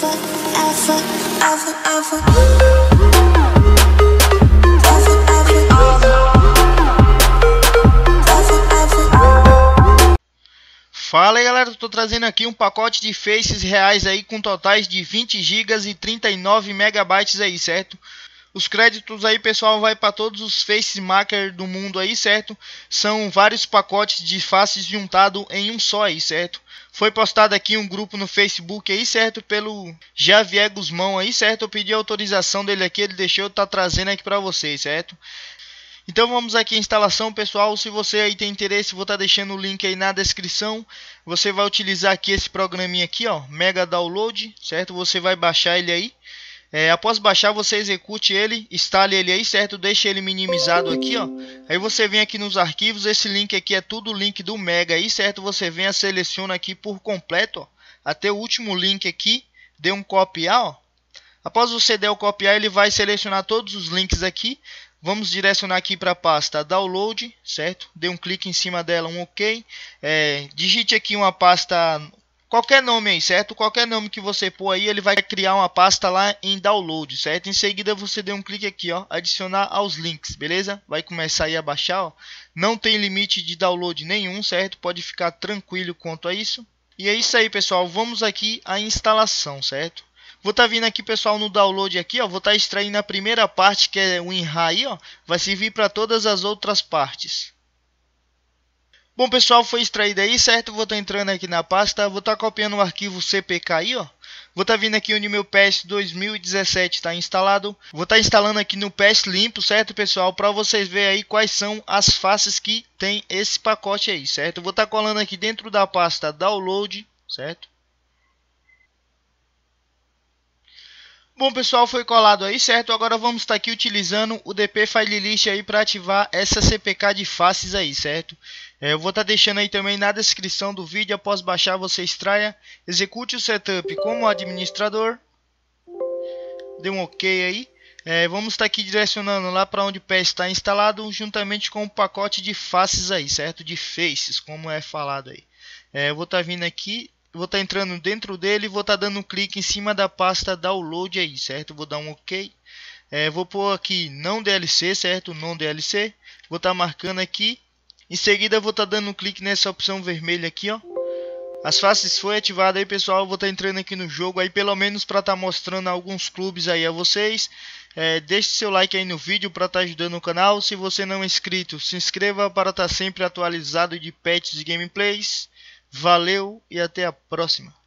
Fala aí galera, eu tô trazendo aqui um pacote de faces reais aí com totais de 20 GB e 39 MB aí, certo? Os créditos aí, pessoal, vai para todos os face maker do mundo aí, certo? São vários pacotes de faces juntado em um só aí, certo? Foi postado aqui um grupo no Facebook aí, certo? Pelo Javier Guzmão aí, certo? Eu pedi a autorização dele aqui, ele deixou eu tá trazendo aqui para vocês, certo? Então vamos aqui à instalação, pessoal. Se você aí tem interesse, vou estar deixando o link aí na descrição. Você vai utilizar aqui esse programinha aqui, ó, Mega Download, certo? Você vai baixar ele aí. Após baixar, você execute ele, instale ele aí, certo? Deixe ele minimizado aqui, ó. Aí você vem aqui nos arquivos, esse link aqui é tudo o link do Mega aí, certo? Você vem, seleciona aqui por completo, ó, até o último link aqui, dê um copiar, ó. Após você der o copiar, ele vai selecionar todos os links aqui. Vamos direcionar aqui para a pasta Download, certo? Dê um clique em cima dela, um OK. Digite aqui uma pasta, qualquer nome aí, certo? Qualquer nome que você pôr aí, ele vai criar uma pasta lá em Download, certo? Em seguida você dê um clique aqui, ó, adicionar aos links, beleza? Vai começar aí a baixar, ó. Não tem limite de download nenhum, certo? Pode ficar tranquilo quanto a isso. E é isso aí, pessoal. Vamos aqui à instalação, certo? Vou estar vindo aqui, pessoal, no download aqui, ó, vou estar extraindo a primeira parte, que é o WinRAR aí, ó, vai servir para todas as outras partes. Bom, pessoal, foi extraído aí, certo? Vou estar entrando aqui na pasta, vou estar copiando o arquivo CPK aí, ó. Vou estar vindo aqui onde meu PS 2017 está instalado. Vou estar instalando aqui no PS limpo, certo, pessoal? Para vocês verem aí quais são as faces que tem esse pacote aí, certo? Vou estar colando aqui dentro da pasta Download, certo? Bom, pessoal, foi colado aí, certo? Agora vamos estar aqui utilizando o DP File List aí para ativar essa CPK de faces aí, certo? Eu vou estar deixando aí também na descrição do vídeo. Após baixar, você extraia, execute o setup como administrador, dê um OK aí. Vamos estar aqui direcionando lá para onde o PS está instalado, juntamente com o pacote de faces aí, certo? De faces, como é falado aí. Eu vou estar vindo aqui. Vou estar entrando dentro dele e vou estar dando um clique em cima da pasta Download aí, certo? Vou dar um OK. Vou pôr aqui não DLC, certo? Não DLC. Vou estar marcando aqui. Em seguida vou estar dando um clique nessa opção vermelha aqui, ó. As faces foi ativada aí, pessoal. Vou estar entrando aqui no jogo aí, pelo menos para estar mostrando alguns clubes aí a vocês. Deixe seu like aí no vídeo para estar ajudando o canal. Se você não é inscrito, se inscreva para estar sempre atualizado de patches e gameplays. Valeu e até a próxima.